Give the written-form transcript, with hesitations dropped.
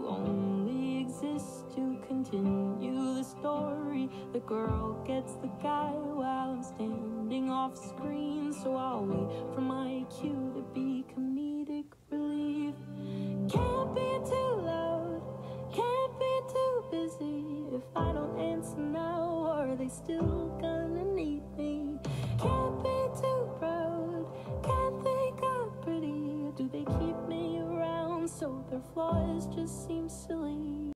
only exist to continue the story. The girl gets the guy while I'm standing off screen, so I'll wait for my cue to be comedic relief. Can't be too loud, can't be too busy. If I don't answer now, are they still gonna need me? Can't be too proud, can't think I'm pretty. Do they keep me around so their flaws just seem silly?